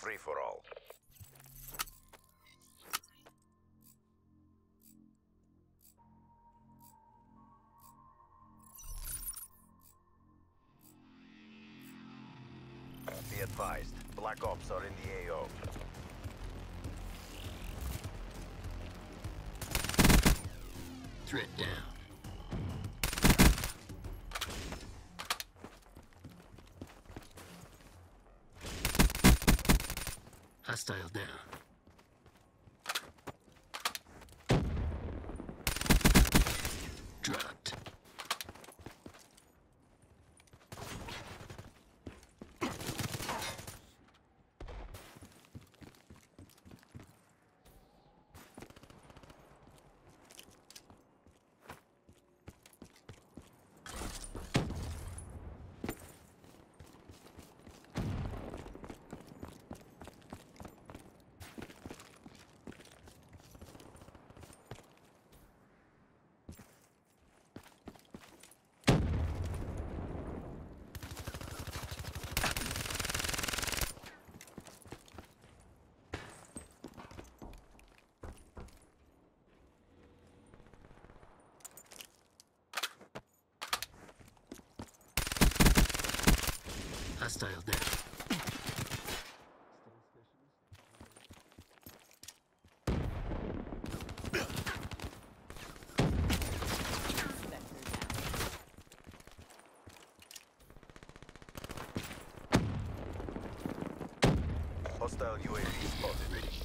free-for-all. Be advised, Black Ops are in the AO. Threat down. Hostile down. Dropped. Hostile down. Hostile UAV spotted.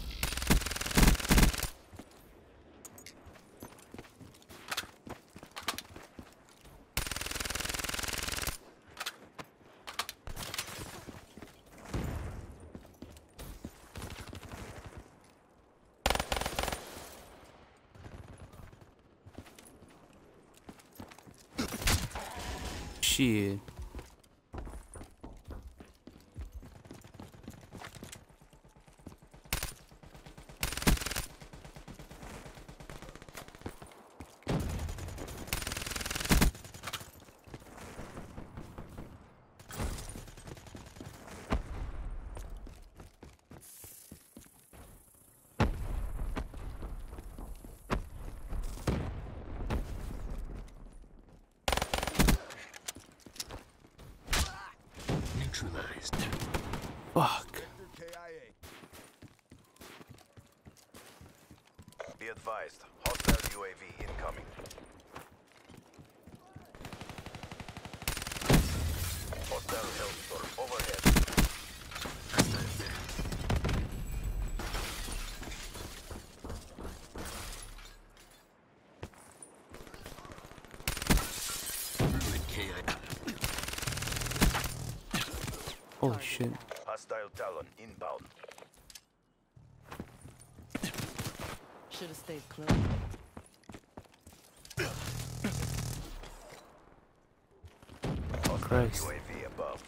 Shit. Neutralized. Fuck. Be advised, hostile UAV incoming. Hostile Hellstorm overhead. Hostile there. Ruined KI. Oh shit. Hostile Talon inbound. Should have stayed close. Hostile Christ. UAV above.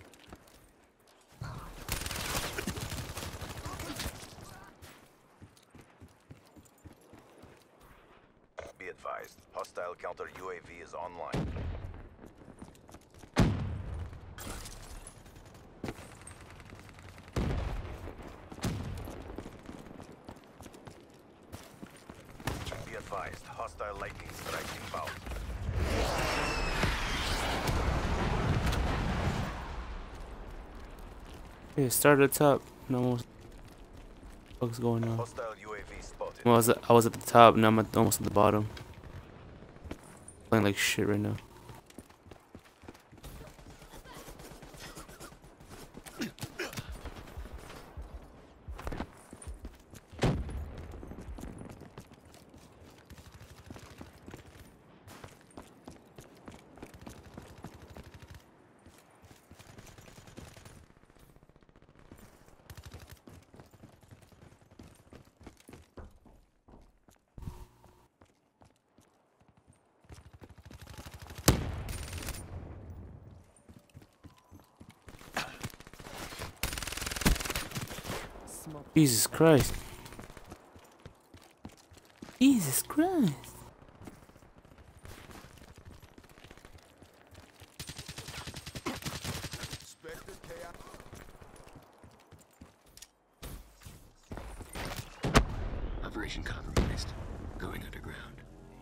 Be advised, hostile counter UAV is online. Be advised, hostile lightning strike inbound. Yeah, start at the top. No, what's going on? Hostile UAV spotted. Well, I was at the top, now I'm almost at the bottom. Playing like shit right now. Smoke. Jesus Christ. Jesus Christ. Operation compromised. Going underground.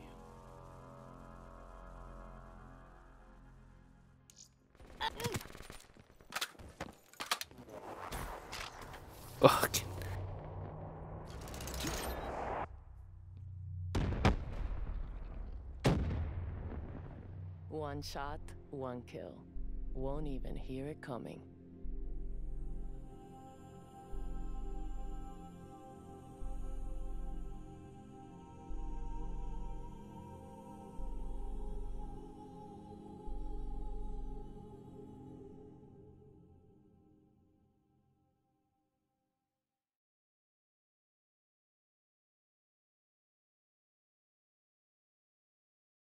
Fuck. One shot, one kill. Won't even hear it coming.